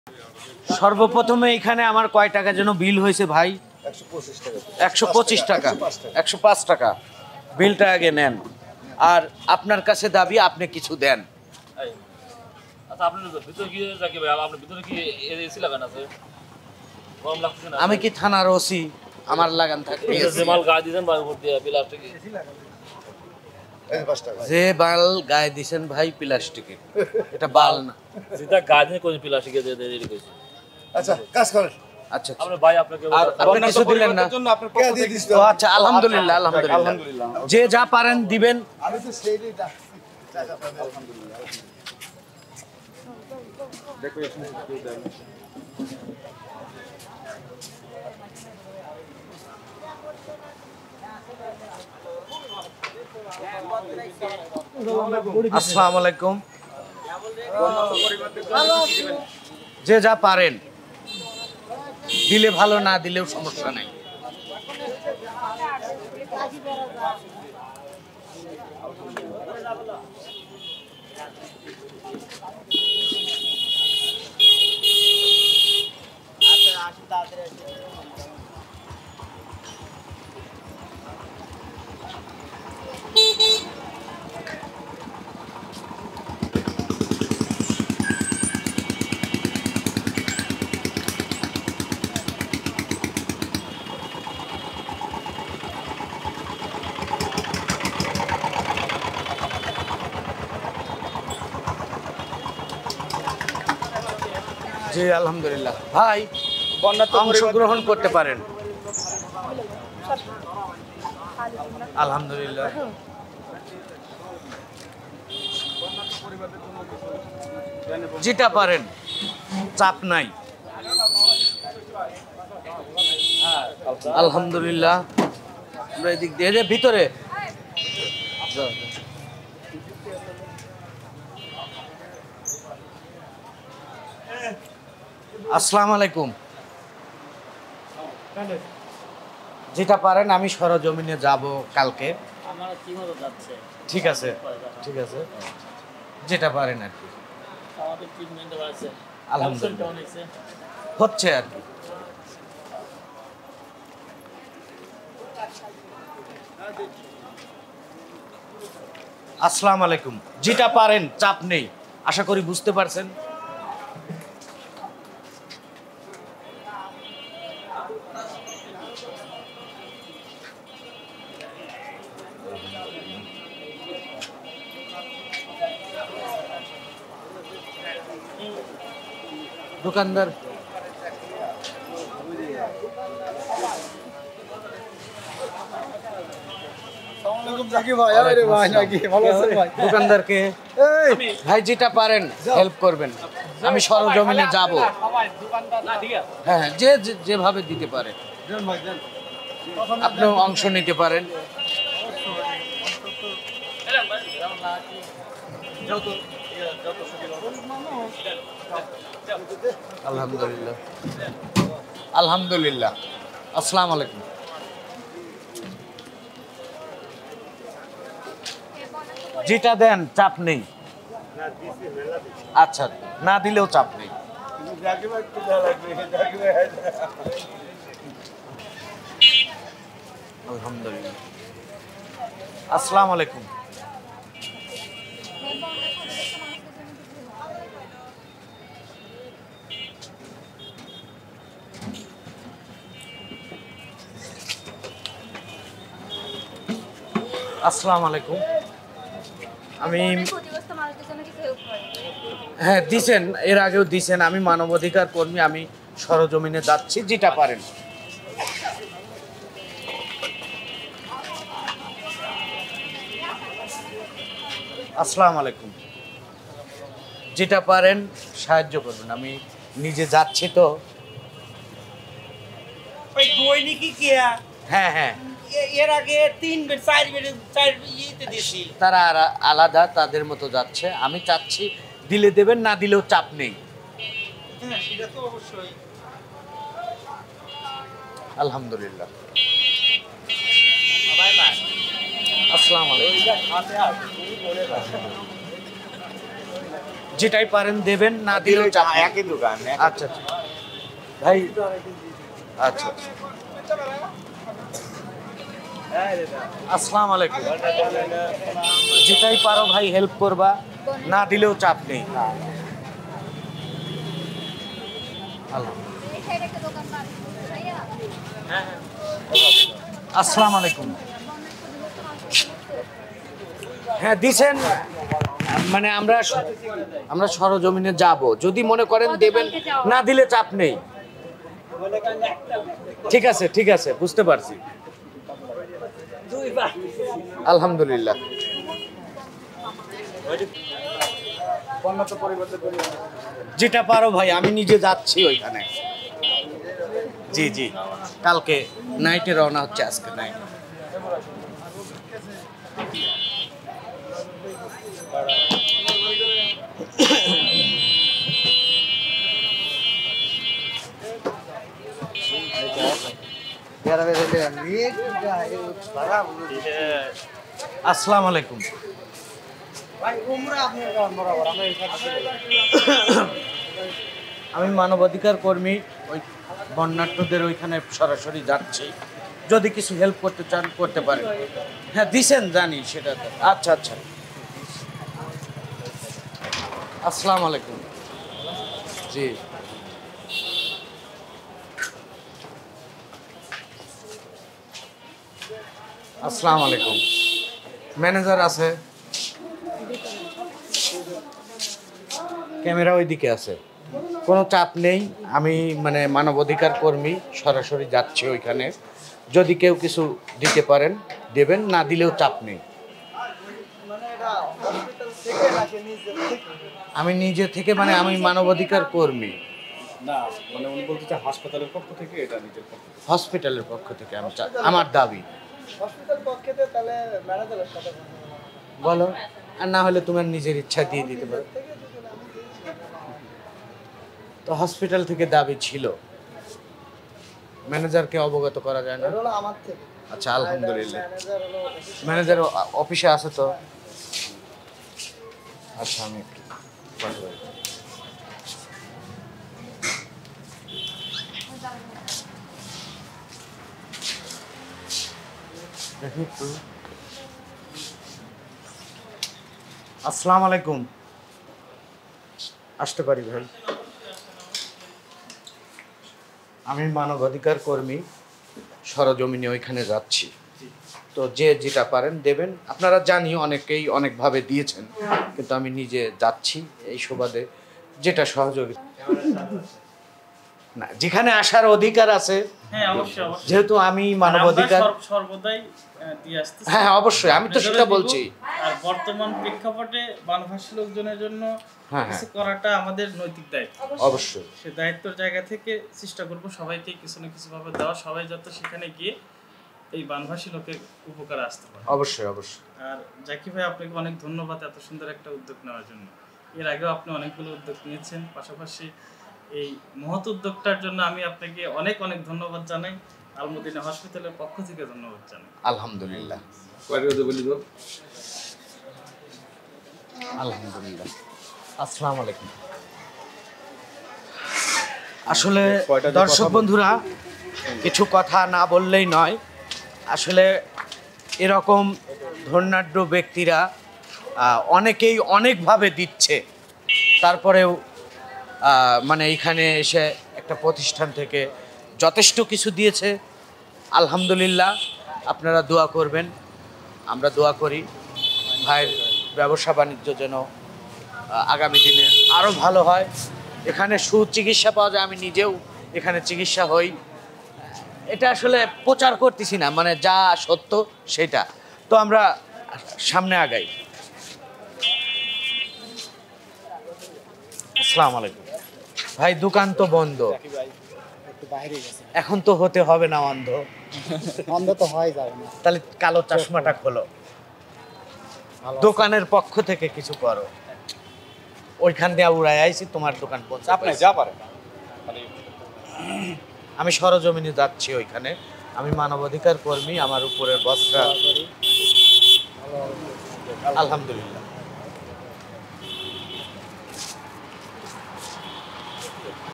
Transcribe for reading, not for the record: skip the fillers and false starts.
সর্বপ্রথমে এখানে আমার কয় টাকা যেন বিল হয়েছে ভাই? 125 টাকা। 105 টাকা বিলটা আগে নেন, আর আপনার কাছে দাবি আপনি কিছু দেন। আমি কি থানার ওসি? আমার লাগান থাকবে? যে বাল গায়ে দিছেন ভাই প্লাস্টিকে, এটা বাল না, যেটা গায়ে দিয়ে কোন প্লাস্টিকে দিয়ে দিয়ে কইছি। আচ্ছা কাজ করেন। আচ্ছা আমরা ভাই আপনাকে আপনি কিছু দিলেন না? ও আচ্ছা, আলহামদুলিল্লাহ আলহামদুলিল্লাহ, যে যা পারেন দিবেন। আমি তো সেইটাই ডাকছি। আলহামদুলিল্লাহ। ডেকোরেশন কেউ দেন। আসসালামু আলাইকুম। যে যা পারেন দিলে ভালো, না দিলেও সমস্যা নেই। জি আলহামদুলিল্লাহ। ভাই অংশগ্রহণ করতে পারেন। আলহামদুলিল্লাহ। যেটা পারেন, চাপ নাই। আলহামদুলিল্লাহ। আমরা এদিক দিয়ে যে ভিতরে আসসালামু আলাইকুম। যেটা পারেন, আমি সরজমিনে যাব কালকে। ঠিক আছে ঠিক আছে, যেটা পারেন আর কি। আলহামদুলিল্লাহ হচ্ছে আর কি। আসসালামু আলাইকুম। যেটা পারেন, চাপ নেই, আশা করি বুঝতে পারছেন। দোকানদার দোকানদারকে ভাই যেটা পারেন হেল্প করবেন, আমি সরজমিনে যাব। হ্যাঁ, যে যেভাবে দিতে পারে আপনিও অংশ নিতে পারেন। আলহামদুলিল্লাহ আলহামদুলিল্লাহ। আসসালামু আলাইকুম। যেটা দেন চাপ নেই। আচ্ছা, না দিলেও চাপ নেই। আলহামদুলিল্লাহ। আসসালামু আলাইকুম। আসসালামু আলাইকুম। আমি হ্যাঁ দিছেন, এর আগেও দিছেন। আমি মানবাধিকার কর্মী, আমি সরজমিনে যাচ্ছি। যেটা পারেন। আসসালামু আলাইকুম। যেটা পারেন সাহায্য করবেন, আমি নিজে যাচ্ছি তো। ওই দৈনিকই কিয়া হ্যাঁ হ্যাঁ, এর আগে 3 বেড 4 বেড 4 ইয়েতে দিছি। তারা আলাদা, তাদের মতো যাচ্ছে। আমি চাচ্ছি দিলে দেবেন, না দিলেও চাপ নেই। হ্যাঁ সেটা তো অবশ্যই। আলহামদুলিল্লাহ। আসসালামু আলাইকুম। যেটাই পারেন দেবেন, না দিলেও চাপ নেই। একই দোকান আচ্ছা আচ্ছা ভাই, আচ্ছা আসসালামু আলাইকুম। যেটাই পারো ভাই হেল্প করবা, না দিলেও চাপ নেই। আল্লাহ। আসসালামু আলাইকুম। হ্যাঁ দিছেন, মানে আমরা সরজমিনে যাব, যদি মনে করেন দেবেন, না দিলে চাপ নেই। ঠিক আছে ঠিক আছে, বুঝতে পারছি। আলহামদুলিল্লাহ। যেটা পারো ভাই, আমি নিজে যাচ্ছি ওইখানে। জি জি, কালকে নাইটে রওনা হচ্ছে, আজকে নাইট। আসসালামু আলাইকুম। আমি মানবাধিকার কর্মী, ওই বন্যার্থদের ওইখানে সরাসরি যাচ্ছি, যদি কিছু হেল্প করতে চান করতে পারেন। হ্যাঁ দিছেন জানি সেটা তো। আচ্ছা আচ্ছা, আসসালামু আলাইকুম। জি আসসালামু আলাইকুম। ম্যানেজার আছে? ক্যামেরা ওইদিকে আছে, কোনো চাপ নেই। আমি মানে মানবাধিকার কর্মী, সরাসরি যাচ্ছি ওইখানে, যদি কেউ কিছু দিতে পারেন দেবেন, না দিলেও চাপ নেই। আমি নিজে থেকে, মানে আমি মানবাধিকার কর্মী। না মানে উনি বলতে চান হাসপাতালের পক্ষ থেকে, এটা নিজের পক্ষ থেকে। হসপিটালের পক্ষ থেকে আমি আমার দাবি। হসপিটাল পক্ষে তাহলে ম্যানেজারের সাথে বলো, আর না হলে তোমার নিজের ইচ্ছা দিয়ে দিতে পারো। তো হসপিটাল থেকে দাবি ছিল, ম্যানেজারকে অবগত করা যায় না? আমার থেকে। আচ্ছা আলহামদুলিল্লাহ। ম্যানেজার অফিসে আছে তো? আচ্ছা আমি একটু পাঠাবো। দেখি একটু। আসসালামু আলাইকুম। আসতে পারি ভাই? আমি মানবাধিকার কর্মী, সরজমিনে ওইখানে যাচ্ছি, তো যে যেটা পারেন দেবেন। আপনারা জানি অনেকেই অনেকভাবে দিয়েছেন, কিন্তু আমি নিজে যাচ্ছি এই সুবাদে, যেটা সহযোগিতা না, যেখানে আসার অধিকার আছে। হ্যাঁ অবশ্যই অবশ্যই, যেহেতু আমি মানবাধিকার, আমরা সর্বদাই দিয়ে আসতেছি। হ্যাঁ অবশ্যই, আমি তো সেটা বলছি। আর বর্তমান প্রেক্ষাপটে বানভাসী লোকজনের জন্য হ্যাঁ কিছু করাটা আমাদের নৈতিক দায়িত্ব। অবশ্যই সে দায়িত্বের জায়গা থেকে চেষ্টা করব সবাইকে কিছু না কিছু ভাবে দেওয়া, সবাই যাতে সেখানে গিয়ে এই বানভাসী লোকের উপকারে আসতে পারে। অবশ্যই অবশ্যই। আর জাকি ভাই, আপনাকে অনেক ধন্যবাদ এত সুন্দর একটা উদ্যোগ নেওয়ার জন্য। এর আগেও আপনি অনেকগুলো উদ্যোগ নিয়েছেন, পাশাপাশি এই মহৎ উদ্যোগটার জন্য আমি আপনাকে অনেক অনেক ধন্যবাদ জানাই। আলমদিনা হসপিটালের পক্ষ থেকে ধন্যবাদ জানাই। আলহামদুলিল্লাহ আলহামদুলিল্লাহ। আসসালামু আলাইকুম। আসলে দর্শক বন্ধুরা, কিছু কথা না বললেই নয়। আসলে এরকম ধন্যাঢ্য ব্যক্তিরা অনেকেই অনেকভাবে দিচ্ছে, তারপরেও মানে এইখানে এসে একটা প্রতিষ্ঠান থেকে যথেষ্ট কিছু দিয়েছে। আলহামদুলিল্লাহ, আপনারা দোয়া করবেন, আমরা দোয়া করি ভাইয়ের ব্যবসা বাণিজ্য যেন আগামী দিনে আরও ভালো হয়। এখানে সুচিকিৎসা পাওয়া যায়, আমি নিজেও এখানে চিকিৎসা হই। এটা আসলে প্রচার করতেছি না, মানে যা সত্য সেটা। তো আমরা সামনে আগাই। আসসালামু আলাইকুম ভাই। দোকান তো বন্ধ, এখন তো হতে হবে না অন্ধ। অন্ধ তো হয় যাবে না। তাহলে কালো চশমাটা খোলো, দোকানের পক্ষ থেকে কিছু করো। ওইখান দিয়ে উড়াই আইছি, তোমার দোকান পৌঁছে। আপনি যা পারেন। আমি সরজমিনে যাচ্ছি ওইখানে, আমি মানবাধিকার কর্মী, আমার উপরের বসরা। আলহামদুলিল্লাহ।